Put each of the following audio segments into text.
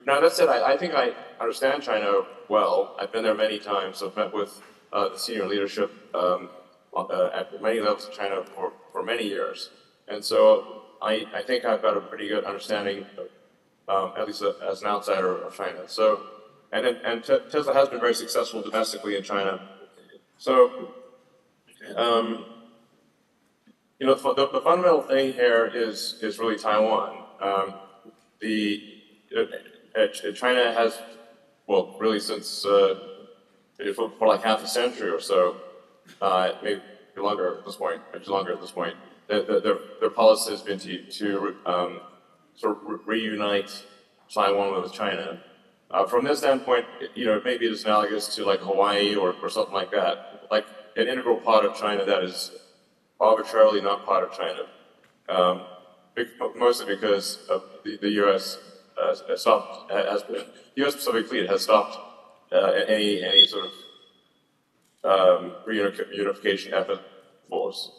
Now that said, I think I understand China well. I've been there many times. I've met with the senior leadership at many levels of China for many years. And so I think I've got a pretty good understanding, at least as an outsider of China. So, and Tesla has been very successful domestically in China. So, the fundamental thing here is really Taiwan. China has, well, really since for like half a century or so, maybe longer at this point, much longer at this point, their policy has been to sort of reunite Taiwan with China. From this standpoint, maybe it's analogous to like Hawaii or something like that, like an integral part of China that is arbitrarily not part of China, mostly because of the U.S. The U.S. Pacific Fleet has stopped any sort of reunification effort force.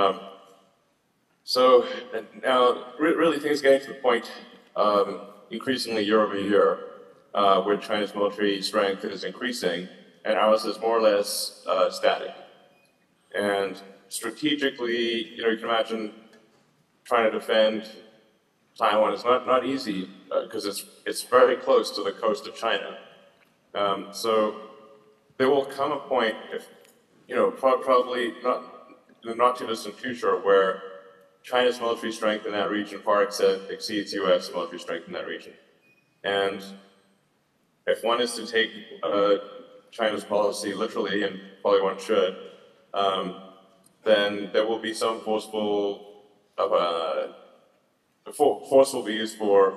So now, really, things getting to the point increasingly year over year, where China's military strength is increasing, and ours is more or less static. And strategically, you can imagine trying to defend Taiwan is not easy because it's very close to the coast of China. So there will come a point, if probably not too distant future, where China's military strength in that region far exceeds U.S. military strength in that region. And if one is to take China's policy literally, and probably one should, then there will be some force will be used for,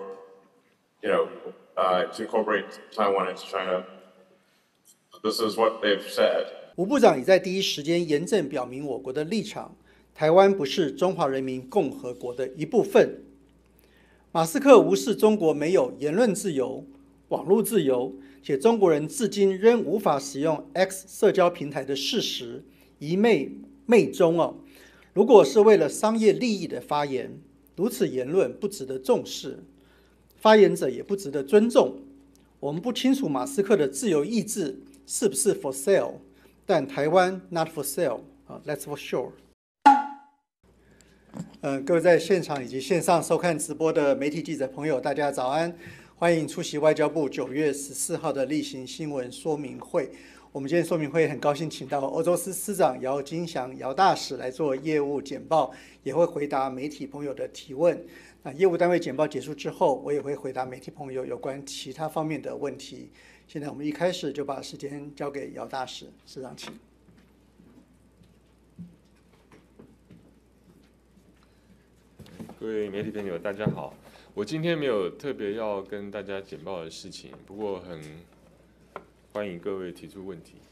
to incorporate Taiwan into China. This is what they've said. 吴部长也在第一时间严正表明我国的立场：台湾不是中华人民共和国的一部分。马斯克无视中国没有言论自由、网络自由，且中国人至今仍无法使用 X 社交平台的事实，一昧中哦。如果是为了商业利益的发言，如此言论不值得重视，发言者也不值得尊重。我们不清楚马斯克的自由意志是不是 for sale， 但台湾 not for sale， that's for sure。各位在现场以及线上收看直播的媒体记者朋友，大家早安，欢迎出席外交部9月14号的例行新闻说明会。我们今天说明会很高兴请到欧洲司司长姚金祥姚大使来做业务简报，也会回答媒体朋友的提问。那业务单位简报结束之后，我也会回答媒体朋友有关其他方面的问题。现在我们一开始就把时间交给姚大使，司长请。 各位媒体朋友，大家好。我今天没有特别要跟大家简报的事情，不过很欢迎各位提出问题。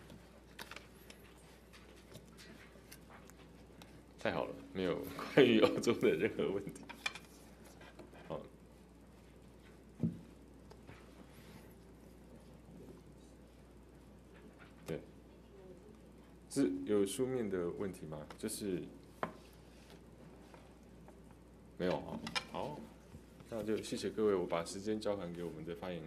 太好了，没有关于欧洲的任何问题。好，对，是有书面的问题吗？就是没有啊。好，那就谢谢各位，我把时间交还给我们的发言人。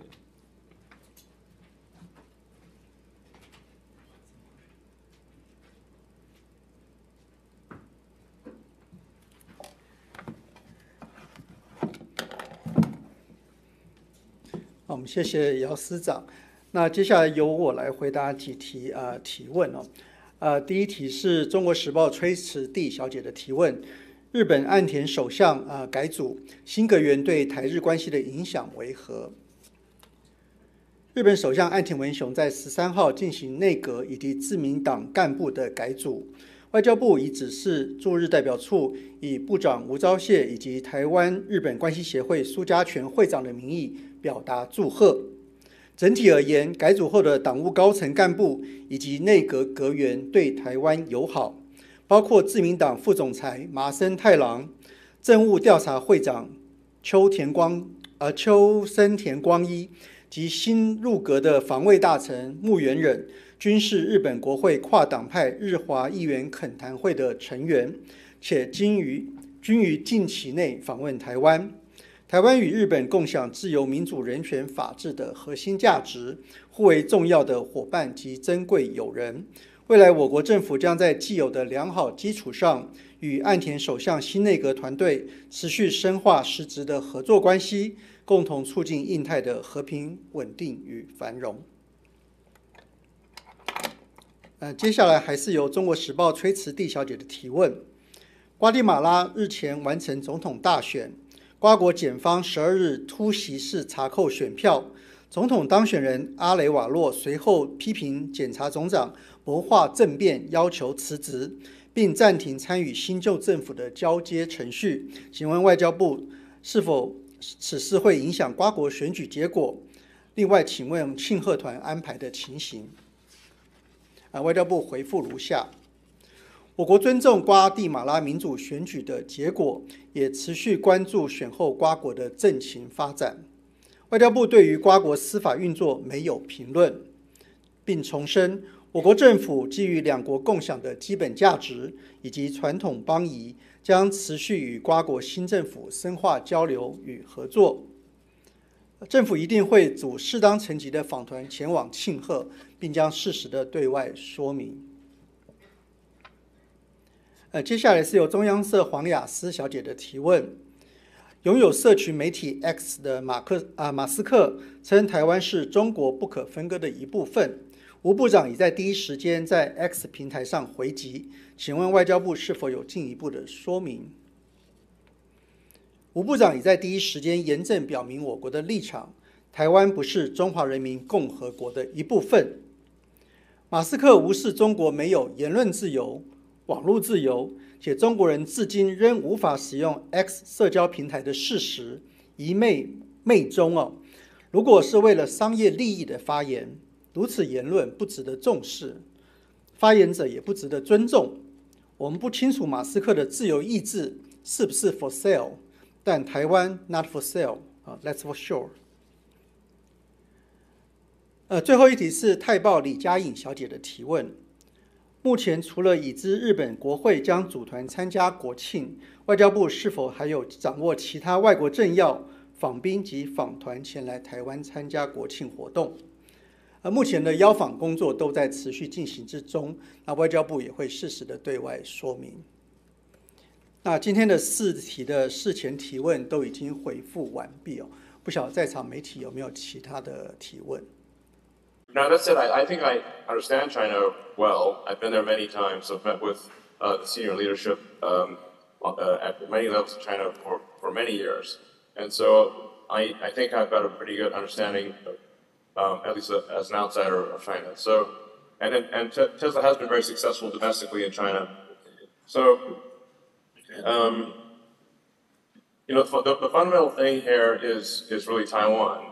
我们谢谢姚司长。那接下来由我来回答几题提问哦。第一题是中国时报崔慈地小姐的提问：日本岸田首相改组，新阁员对台日关系的影响为何？日本首相岸田文雄在13号进行内阁以及自民党干部的改组。外交部已指示驻日代表处以部长吴钊燮以及台湾日本关系协会苏家全会长的名义表达祝贺。整体而言，改组后的党务高层干部以及内阁阁员对台湾友好，包括自民党副总裁麻生太郎、政务调查会长秋生田光一及新入阁的防卫大臣木原忍，均是日本国会跨党派日华议员恳谈会的成员，且均于近期内访问台湾。 台湾与日本共享自由、民主、人权、法治的核心价值，互为重要的伙伴及珍贵友人。未来我国政府将在既有的良好基础上，与岸田首相新内阁团队持续深化实质的合作关系，共同促进印太的和平、稳定与繁荣。接下来还是由中国时报崔慈地小姐的提问。瓜地马拉日前完成总统大选，瓜国检方12日突袭式查扣选票，总统当选人阿雷瓦洛随后批评检察总长谋划政变，要求辞职，并暂停参与新旧政府的交接程序。请问外交部是否此事会影响瓜国选举结果？另外，请问庆贺团安排的情形？外交部回复如下：我国尊重瓜地马拉民主选举的结果，也持续关注选后瓜国的政情发展。外交部对于瓜国司法运作没有评论，并重申我国政府基于两国共享的基本价值以及传统邦谊，将持续与瓜国新政府深化交流与合作。政府一定会组适当层级的访团前往庆贺，并将适时的对外说明。接下来是由中央社黄雅思小姐的提问。拥有社群媒体 X 的马斯克称，台湾是中国不可分割的一部分。吴部长已在第一时间在 X 平台上回击，请问外交部是否有进一步的说明？吴部长已在第一时间严正表明我国的立场，台湾不是中华人民共和国的一部分。马斯克无视中国没有言论自由、网络自由，且中国人至今仍无法使用 X 社交平台的事实，一昧中。如果是为了商业利益的发言，如此言论不值得重视，发言者也不值得尊重。我们不清楚马斯克的自由意志是不是 for sale， 但台湾 not for sale，that's for sure。最后一题是泰报李佳颖小姐的提问。目前除了已知日本国会将组团参加国庆，外交部是否还有掌握其他外国政要访宾及访团前来台湾参加国庆活动？目前的邀访工作都在持续进行之中，那外交部也会适时的对外说明。那今天的4题的事前提问都已经回复完毕不晓得在场媒体有没有其他的提问？ Now, that said, I think I understand China well. I've been there many times. I've met with the senior leadership at many levels of China for many years. And so I think I've got a pretty good understanding, at least as an outsider of China. So, and Tesla has been very successful domestically in China. So, the fundamental thing here is really Taiwan.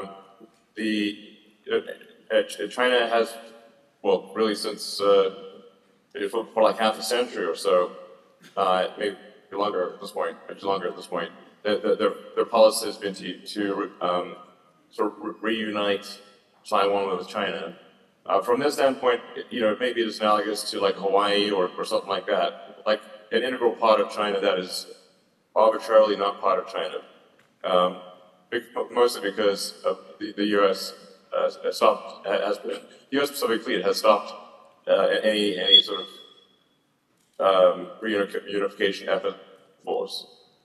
China has, well, really since for like half a century or so, maybe longer at this point, much longer at this point. Their policy has been to sort of reunite Taiwan with China. From this standpoint, it may be analogous to like Hawaii or something like that, like an integral part of China that is arbitrarily not part of China, mostly because of the U.S. The U.S. Pacific Fleet has stopped any sort of reunification effort force.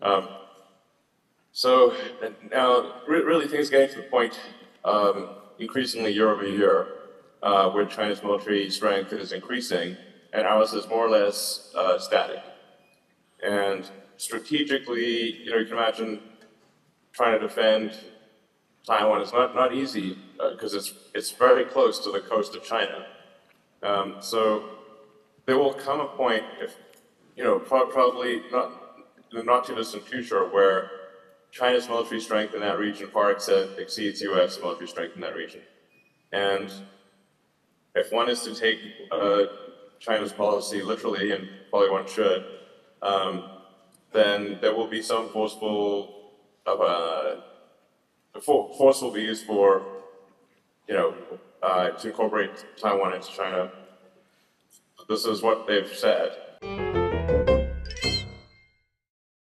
So now, really, things getting to the point increasingly year over year, where China's military strength is increasing, and ours is more or less static. And strategically, you can imagine trying to defend Taiwan is not easy because it's very close to the coast of China. So there will come a point, if probably not in the not too distant future, where China's military strength in that region far exceeds U.S. military strength in that region. And if one is to take China's policy literally, and probably one should, then there will be some forceful be used for, to incorporate Taiwan into China. This is what they've said.